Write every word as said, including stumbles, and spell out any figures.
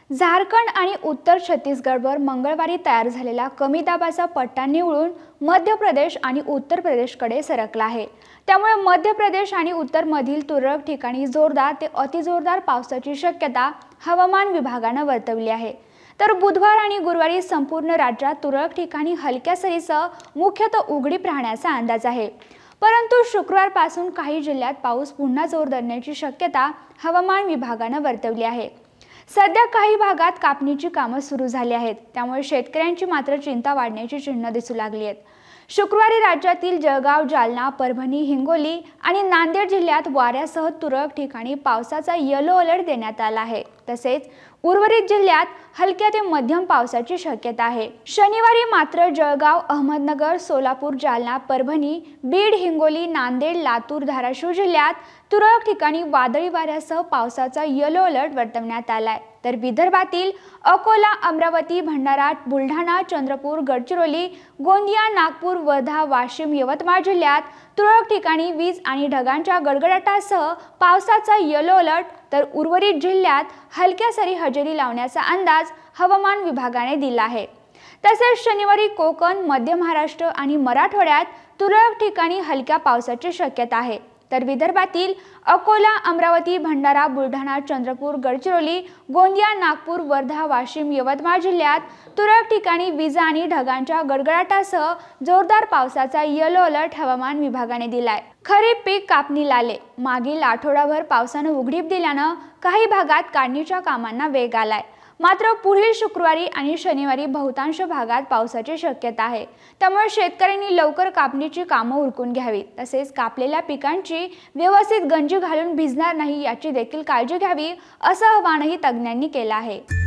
झारखंड आणि उत्तर छत्तीसगडवर मंगळवारी तयार झालेला कमी दाबाचा पट्टा निवळून मध्य प्रदेश आणि उत्तर प्रदेशकडे सरकला आहे। त्यामुळे मध्य प्रदेश आणि उत्तर मधील तुरळक ठिकाणी जोरदार ते अतिजोरदार पावसाची शक्यता हवामान विभागाने वर्तवली आहे। तर बुधवार आणि गुरुवारी संपूर्ण राज्यात तुरळक ठिकाणी हलक्या सरीसह मुख्यतः उघडीप राहण्याचा अंदाज आहे। परंतु शुक्रवारपासून काही जिल्ह्यात पाऊस पुन्हा जोर धरण्याची शक्यता हवामान विभागाने वर्तवली आहे। सध्या काही भागात कापणीची कामे सुरू झाली आहेत, त्यामुळे शेतकऱ्यांची मात्र चिंता वाढण्याची चिन्ह दिसू लागली आहेत। शुक्रवारी राज्यातील जळगाव, जालना, परभणी, हिंगोली आणि नांदेड जिल्ह्यात वाऱ्यासह तुरळक ठिकाणी पावसाचा येलो अलर्ट देण्यात आला आहे। तसेच उर्वरित जिल्ह्यात हलक्या ते मध्यम पावसाची शक्यता आहे। शनिवारी मात्र जळगाव, अहमदनगर, सोलापूर, जालना, परभणी, बीड, हिंगोली, नांदेड, लातूर, धाराशिव जिल्ह्यात तुरळक ठिकाणी वादळी वाऱ्यासह पावसाचा येलो अलर्ट वर्तवण्यात आलाय। तर विदर्भातील अकोला, अमरावती, भंडारा, बुलढाणा, चंद्रपूर, गडचिरोली, गोंदिया, नागपूर, वर्धा, वाशिम, यवतमाळ जिल्ह्यात तुरळक ठिकाणी वीज आणि ढगांच्या गडगडाटासह पावसाचा येलो अलर्ट, तर उर्वरित जिल्ह्यात हलक्या सरी हजेरी लावण्याचा अंदाज हवामान विभागाने दिला आहे। तसेच शनिवारी कोकण, मध्य महाराष्ट्र आणि मराठवाड्यात तुरळक ठिकाणी हलक्या पावसाची शक्यता आहे। तर विदर्भातील अकोला, अमरावती, भंडारा, बुलढाणा, चंद्रपूर, गडचिरोली, गोंदिया, नागपूर, वर्धा, वाशिम, यवतमाळ जिल्ह्यात तुरळक ठिकाणी वीज आणि ढगांच्या गडगडाटासह जोरदार पावसाचा येलो अलर्ट हवामान विभागाने दिलाय। खरीप पीक कापणीला आले। मागील आठवडाभर पावसाने उघडीप दिल्याने काही भागात काढणीच्या कामांना वेग आलाय। मात्र पुढील शुक्रवारी आणि शनिवारी बहुतांश भागात पावसाची शक्यता आहे। त्यामुळे शेतकऱ्यांनी लवकर कापणीची कामे उरकून घ्यावी। तसेच कापलेल्या पिकांची व्यवस्थित गंजी घालून भिजणार नाही याची देखील काळजी घ्यावी, असं आवाहनही तज्ञांनी केलं आहे।